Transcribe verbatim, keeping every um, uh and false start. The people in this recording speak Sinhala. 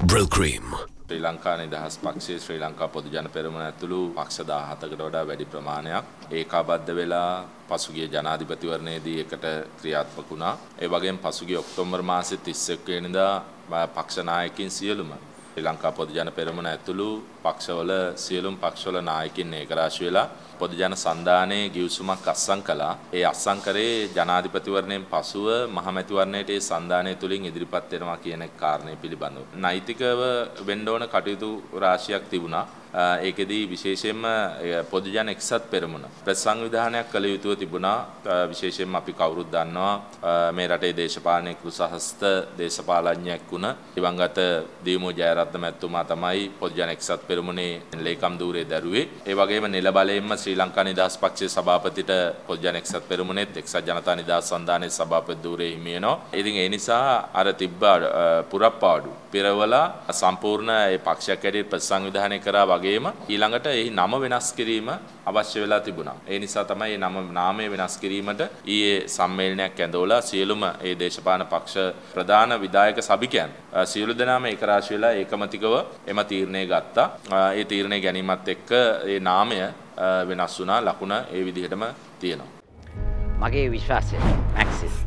Brill Cream. ශ්‍රී ලංකා නිදහස් පක්ෂයේ ශ්‍රී ලංකා පොදු ජන පෙරමුණ ඇතුළු පක්ෂ දහහතකට වඩා වැඩි ප්‍රමාණයක් ඒකාබද්ධ වෙලා පසුගිය ජනාධිපතිවරණයේදී එකට ක්‍රියාත්මක වුණා. ඒ වගේම පසුගිය ඔක්තෝබර් මාසයේ තිස් එක් වෙනිදා පක්ෂ නායකින් සියලුම ශ්‍රී ලංකා පොදු ජන පෙරමුණ ඇතුළු පක්ෂවල සියලුම පක්ෂවල නායකින් ඒකරාශී වෙලා පොදු ජන සන්ධානයේ ගිවිසුමක් අත්සන් කළා. ඒ අත්සන් කරේ ජනාධිපතිවරණයෙන් පසුව මහමැතිවරණයට ඒ සන්ධානය තුලින් ඉදිරිපත් වෙනවා කියන කාරණේ පිළිබඳව. නෛතිකව වෙන්න ඕන කටයුතු රාශියක් තිබුණා. ඒකෙදී විශේෂයෙන්ම පොදු ජන එක්සත් පෙරමුණ ප්‍රස් සංවිධානයක් කළ යුතුව තිබුණා. විශේෂයෙන්ම අපි කවුරුත් දන්නවා මේ රටේ දේශපාලනයේ කුසහස්ත දේශපාලඥයෙක් වුණ දිවංගත දීමු ජයරත්න මැතිතුමා තමයි පොදු ජන එක්සත් පෙරමුණේ ලේකම් ධූරය දරුවේ. ඒ වගේම නිල බලයෙන්ම ශ්‍රී ලංකා නිදහස් පක්ෂයේ සභාපතිට පොදු ජන එක්සත් පෙරමුණෙත් එක්සත් ජනතා නිදහස් සන්ධානයේ සභාපති ධූරය හිමි වෙනවා. ඉතින් ඒ නිසා අර තිබ්බ පුරප්පාඩු පෙරවලා සම්පූර්ණ ඒ පක්ෂයක් ඇරෙත් ප්‍රස් සංවිධානය කරා වගේම ඊළඟට එහි නම වෙනස් කිරීම අවශ්‍ය වෙලා තිබුණා. ඒ නිසා තමයි මේ නම නාමය වෙනස් කිරීමට ඊයේ සම්මේලනයක් ඇඳවලා සියලුම ඒ දේශපාලන පක්ෂ ප්‍රධාන විධායක සභිකයන් සියලු දෙනාම ඒකරාශී වෙලා ඒකමතිකව එම තීරණය ගත්තා. ඒ තීරණය ගැනීමත් එක්ක ඒ නාමය වෙනස් වුණා. ලකුණ ඒ විදිහටම තියෙනවා. මගේ විශ්වාසය මැක්සිස්